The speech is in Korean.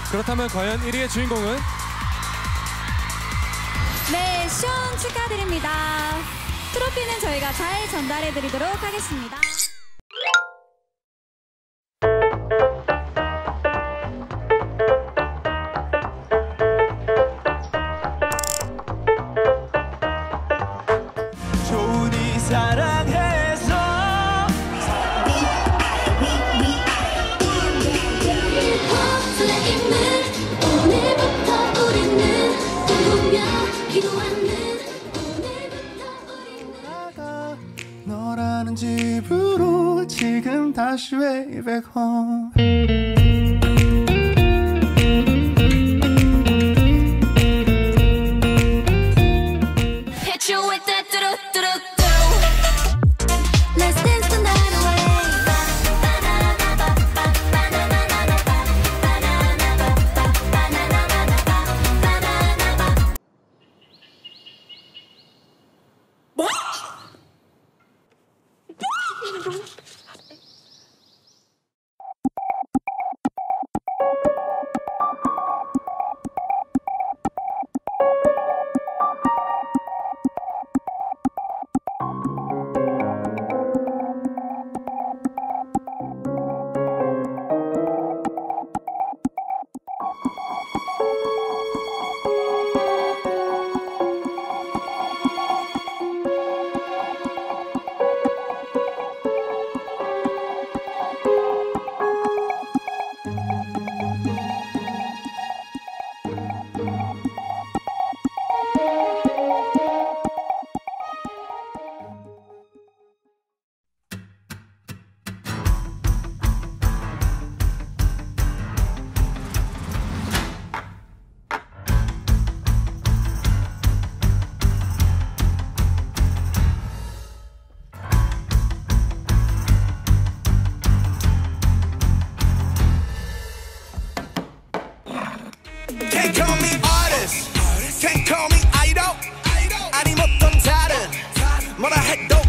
그렇다면 과연 1위의 주인공은? 네, 시원 축하드립니다. 트로피는 저희가 잘 전달해드리도록 하겠습니다. 좋으니 사랑해서 오늘부터 우리는 꿈꾸며 기도하는 나가 너라는 집으로 지금 다시 way back home. Hit you with that do-do-do-do. Let's dance the night away. Can't call me artist, can't call me idol. 아님 어떤 다른 뭐라 해도